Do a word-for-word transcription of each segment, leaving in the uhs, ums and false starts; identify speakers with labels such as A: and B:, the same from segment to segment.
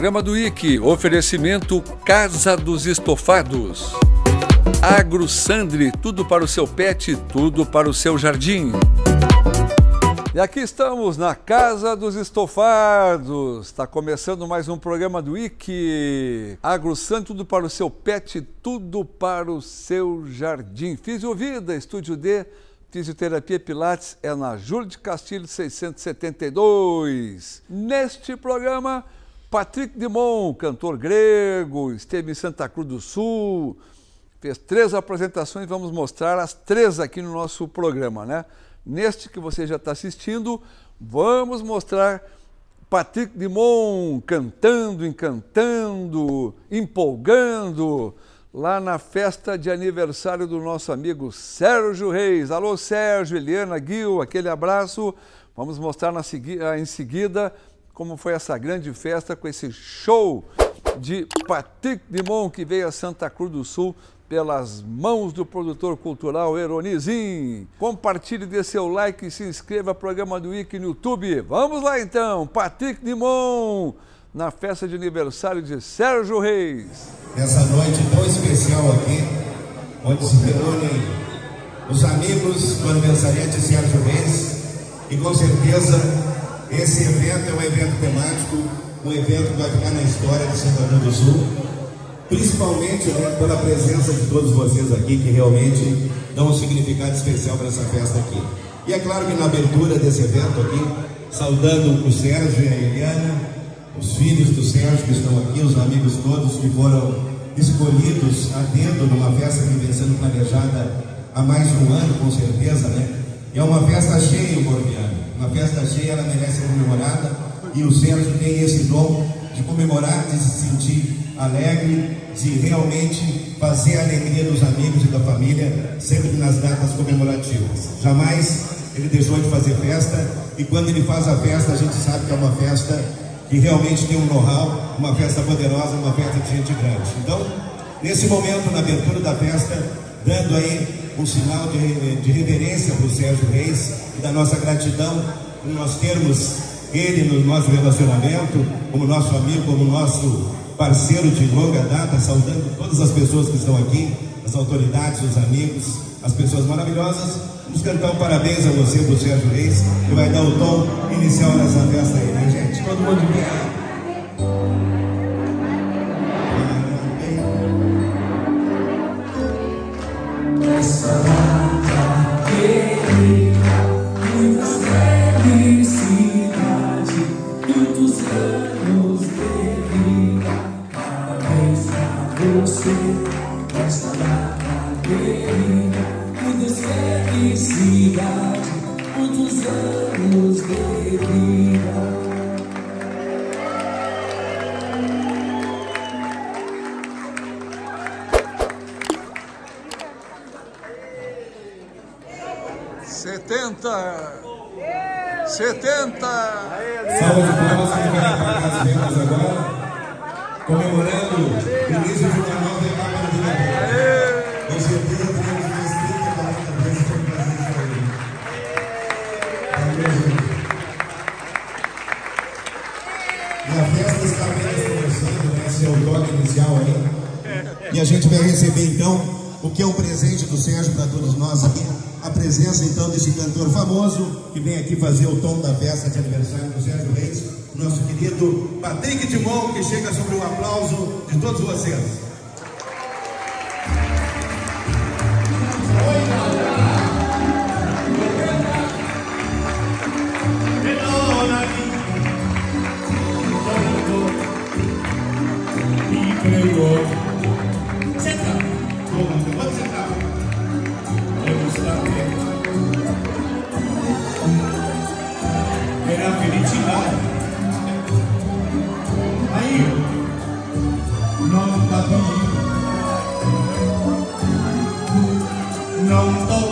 A: Programa do I C, oferecimento Casa dos Estofados. Agro Sandri, tudo para o seu pet, tudo para o seu jardim. E aqui estamos na Casa dos Estofados. Está começando mais um programa do I C. Agro Sandri, tudo para o seu pet, tudo para o seu jardim. Fisiovida, Estúdio D, Fisioterapia Pilates, é na Júlio de Castilho seiscentos e setenta e dois. Neste programa, Patrick Dimon, cantor grego, esteve em Santa Cruz do Sul, fez três apresentações, vamos mostrar as três aqui no nosso programa, né? Neste que você já está assistindo, vamos mostrar Patrick Dimon cantando, encantando, empolgando, lá na festa de aniversário do nosso amigo Sérgio Reis. Alô, Sérgio, Eliana, Gil, aquele abraço. Vamos mostrar na segui- em seguida como foi essa grande festa com esse show de Patrick Dimon, que veio a Santa Cruz do Sul pelas mãos do produtor cultural Eronizim. Compartilhe, dê seu like e se inscreva no programa do I C no YouTube. Vamos lá então, Patrick Dimon, na festa de aniversário de Sérgio Reis.
B: Nessa noite tão especial aqui, onde se reúnem os amigos do aniversariante Sérgio Reis, e com certeza esse evento é um evento temático, um evento que vai ficar na história de Santa Cruz do Sul, principalmente, né, pela presença de todos vocês aqui, que realmente dão um significado especial para essa festa aqui. E é claro que na abertura desse evento aqui, saudando o Sérgio e a Eliana, os filhos do Sérgio que estão aqui, os amigos todos que foram escolhidos a dedo numa festa que vem sendo planejada há mais de um ano, com certeza, né? É uma festa cheia, o Borbiano. Uma festa cheia, ela merece ser comemorada, e o Sérgio tem esse dom de comemorar, de se sentir alegre, de realmente fazer a alegria dos amigos e da família, sempre nas datas comemorativas. Jamais ele deixou de fazer festa, e quando ele faz a festa, a gente sabe que é uma festa que realmente tem um know-how, uma festa poderosa, uma festa de gente grande. Então, nesse momento, na abertura da festa, dando aí um sinal de, de reverência para o Sérgio Reis e da nossa gratidão por nós termos ele no nosso relacionamento, como nosso amigo, como nosso parceiro de longa data, saudando todas as pessoas que estão aqui, as autoridades, os amigos, as pessoas maravilhosas. Vamos cantar um parabéns a você, para o Sérgio Reis, que vai dar o tom inicial nessa festa aí, né, gente? Todo mundo de pé.
C: Essa data querida, muitas felicidades, muitos anos de vida. Parabéns pra você, esta data querida, muitas felicidades, muitos anos de vida.
A: setenta! setenta!
B: Salve de palmas que vai apagar as vendas agora, comemorando o início de uma nova etapa da vida dele. Com certeza teremos mais trinta, quarenta vezes para fazer isso aí. Valeu, gente. E a festa está apenas começando, né? Esse é o toque inicial aí. E a gente vai receber então o que é um presente do Sérgio para todos nós aqui. A presença então desse cantor famoso que vem aqui fazer o tom da festa de aniversário do Sérgio Reis, nosso querido Patrick Dimon, que chega sobre um aplauso de todos vocês.
C: Não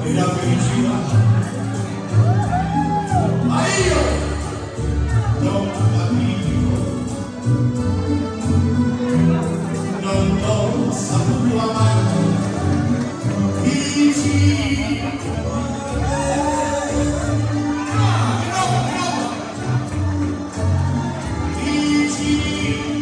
B: e la felicità. Ma io non capisco, non ho saputo amare. Dici, ah, no, no. Dici,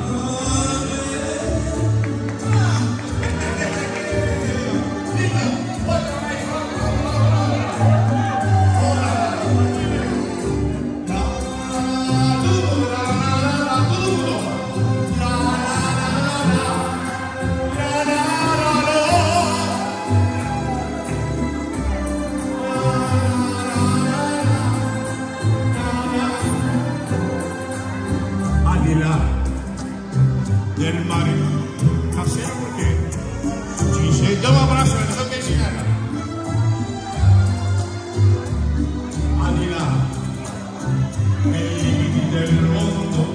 B: del mare, stasera perché ci sentiamo abbraccio e so che ci era. Al di là dei limiti del mondo,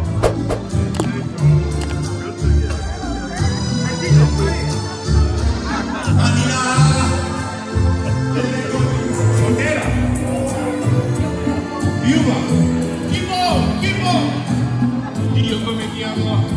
B: al di là delle frontiere, viva, chi può, chi può, io come ti amo.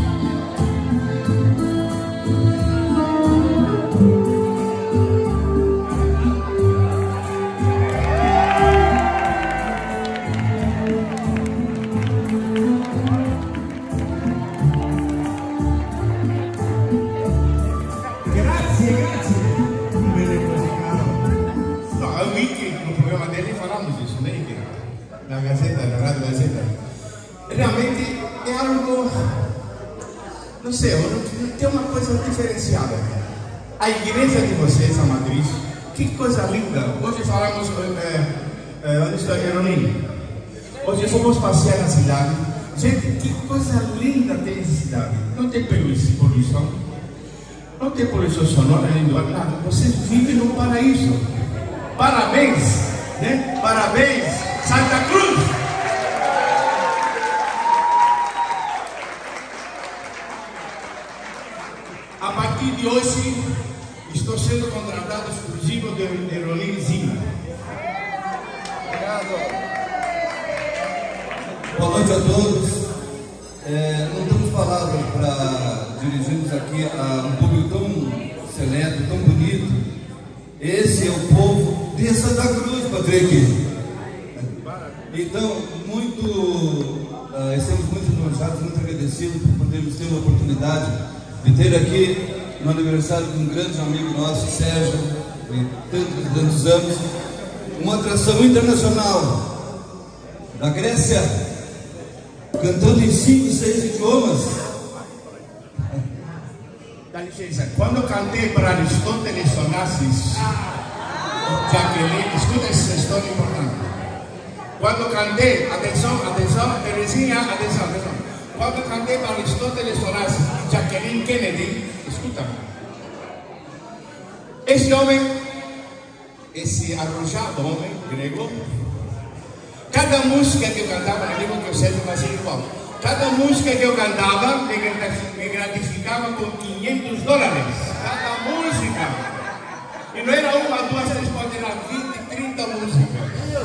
B: La Gazzetta, la Radio Gazzetta, realmente è algo, non so, c'è una cosa differenziata. A igreja de vocês, a matriz, que coisa linda. Hoje falamos, é, é, onde está Heronim? Hoje fomos passear na cidade. Gente, que coisa linda tem essa cidade. Não tem poluição, não tem poluição sonora, nem nada. Vocês vivem no paraíso. Parabéns, né? Parabéns. Santa Cruz! A partir de hoje, estou sendo contratado exclusivo de Heronim Zima.
D: Obrigado. Boa noite a todos. É, não temos palavras para dirigirmos aqui a um público tão seleto, tão bonito. Esse é o povo de Santa Cruz, Patrick. Então, muito, uh, estamos muito enojado, muito agradecidos por podermos ter a oportunidade de ter aqui no aniversário de um grande amigo nosso, Sérgio, de tantos e tantos anos, uma atração internacional da Grécia, cantando em cinco, seis idiomas.
B: Dá licença, quando cantei para Aristóteles Onassis, Jaqueline, escuta essa história importante. Quando cantei, atenção, atenção, Terezinha, atenção, atenção. Quando cantei para Aristóteles Onassis, Jacqueline Kennedy, escuta. Esse homem, esse arrojado homem grego, cada música que eu cantava, não digo que eu seja mais igual, cada música que eu cantava me gratificava com quinhentos dólares. Cada música. E não era uma, duas, três, quatro, era vinte, trinta músicas.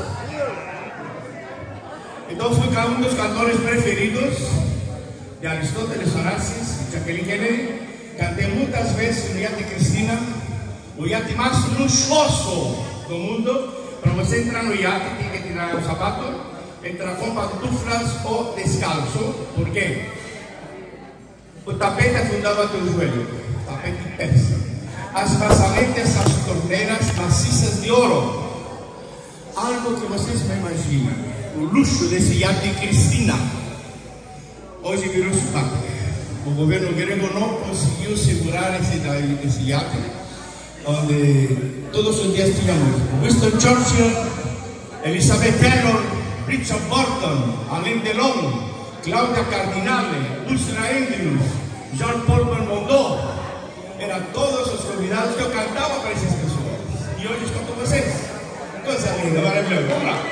B: Então fui um dos cantores preferidos de Aristóteles Onassis e Jacqueline Kennedy. Cantei muitas vezes no iate Cristina, o iate mais luxuoso do mundo. Para você entrar no iate tem que tirar o sapato, entrar com pantuflas ou descalço. Por quê? O tapete afundava teu joelho, tapete persa. As maçanetas, as torneiras maciças de ouro. Algo que vocês não imaginam. O luxo desse iate Cristina hoje virou sucato. O governo grego não conseguiu segurar esse, esse iate, onde todos os dias tínhamos Winston Churchill, Elizabeth Taylor, Richard Burton, Alain Delon, Claudia Cardinale, Ursula Andrews, Jean-Paul Belmondo. Eram todos os convidados que eu cantava para essas pessoas. E hoje estou com vocês. Coisa linda, maravilhosa. Vamos lá.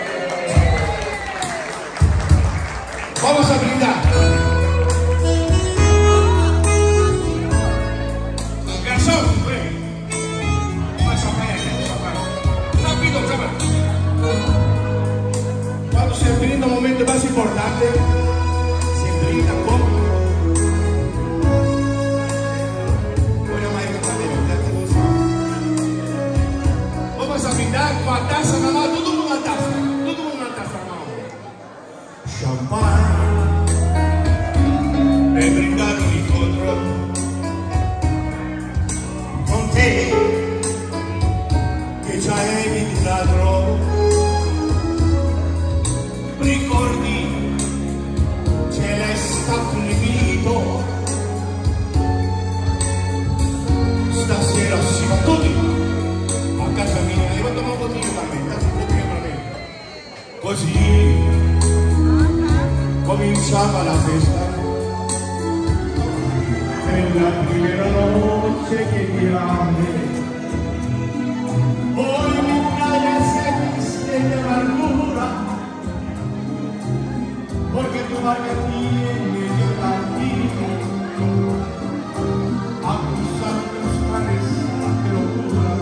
B: Vamos a brindar. Garçom, vem. Uma champanhe aqui, uma champanhe. tarde se brinda con una maestra también, ya te gusta. Vamos a brindar com a taça na mão, todo mundo na taça, todo mundo na taça na mão. Champanhe, e brindar un incontro con te, che ci hai invitato. Ricordi, ce l'è stato un invito. Stasera si va tutti a casa mia. Io tomo un pochino per me, un pochino per me. Così cominciava la festa. Nella prima noche che ti amé, ogni playa se viste de amargura. Porque tu barca tiene yo partido a cruzar tus mares de locura.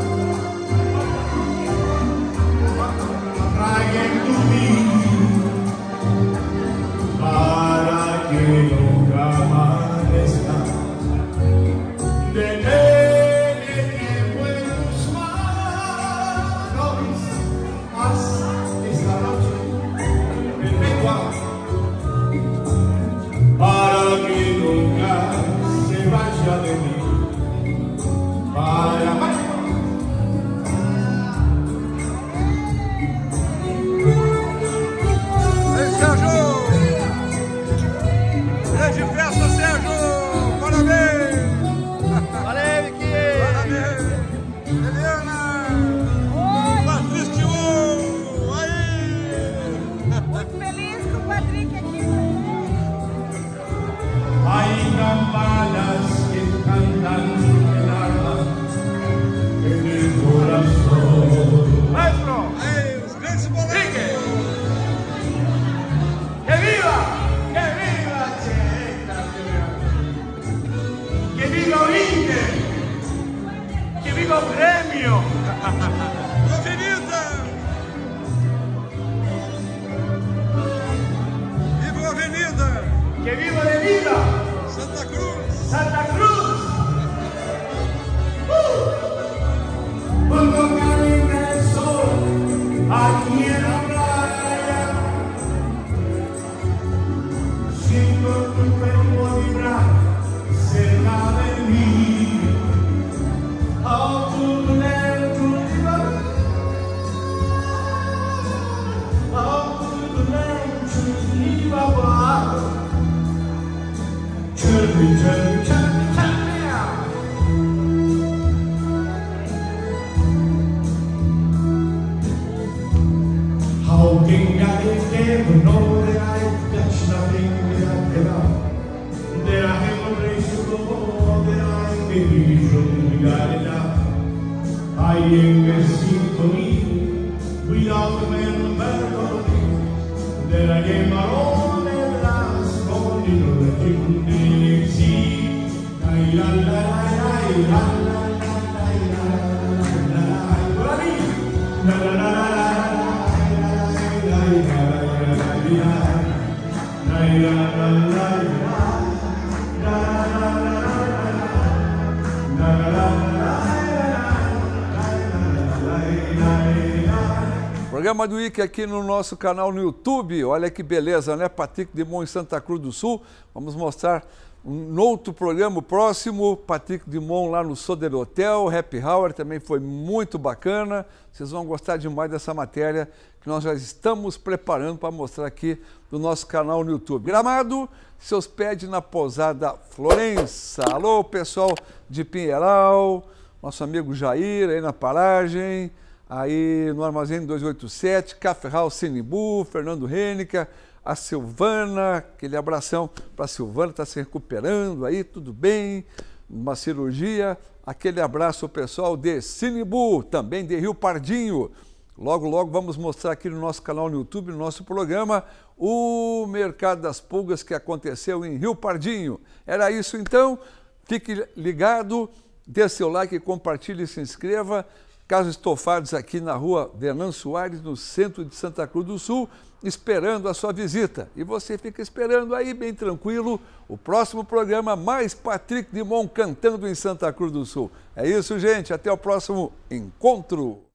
B: Trae en tu vida para que nunca amanezca. Detente tiempo en tus manos hasta esta noche perpetua. Para que nunca se vaya de mí, para amar.
A: Ei, Sérgio! Grande festa, Sérgio! Parabéns!
E: Valeu, Vicky!
A: Parabéns! Helena!
F: Oi!
A: Patrício! Aí!
F: Muito feliz com o Patrick aqui.
B: Hay campanas que cantan el alma, en el corazón.
E: Maestro!
A: Aí, os grandes boletos!
E: ¡Que viva! ¡Que viva, Cheta! ¡Que viva o Inter! ¡Que viva o Grêmio!
A: Avenida! Viva a Avenida!
E: ¡Que viva de vida!
A: Santa Cruz!
E: ¡Santa Cruz!
B: Cuando camina el sol aquí en la playa, siento tu cuerpo vibrar cerca de mí. Oh, tu lento vibrar, oh, tu lento vibrar. Tell me, tell me, tell me, tell me. How can I ever know that I've touched nothing without the love? That I have a place to go, that I may be shown without enough. I am a symphony without a melody. That I am my own and last born in a chimney sea. La la la la la la la la la la la.
A: Programa do I C aqui no nosso canal no YouTube. Olha que beleza, né? Patrick Dumont em Santa Cruz do Sul. Vamos mostrar um outro programa próximo. Patrick Dumont lá no Soder Hotel. Happy Hour também foi muito bacana. Vocês vão gostar demais dessa matéria que nós já estamos preparando para mostrar aqui no nosso canal no YouTube. Gramado se hospede na Pousada Florença. Alô, pessoal de Pinheiral. Nosso amigo Jair aí na paragem. Aí no Armazém dois oito sete, Café House Sinimbu, Fernando Renica, a Silvana, aquele abração para a Silvana, está se recuperando aí, tudo bem, uma cirurgia, aquele abraço ao pessoal de Sinimbu, também de Rio Pardinho. Logo, logo vamos mostrar aqui no nosso canal no YouTube, no nosso programa, o Mercado das Pulgas que aconteceu em Rio Pardinho. Era isso então, fique ligado, dê seu like, compartilhe e se inscreva. Casa Estofados aqui na rua Vernan Soares, no centro de Santa Cruz do Sul, esperando a sua visita. E você fica esperando aí, bem tranquilo, o próximo programa, mais Patrick Dimon cantando em Santa Cruz do Sul. É isso, gente. Até o próximo encontro.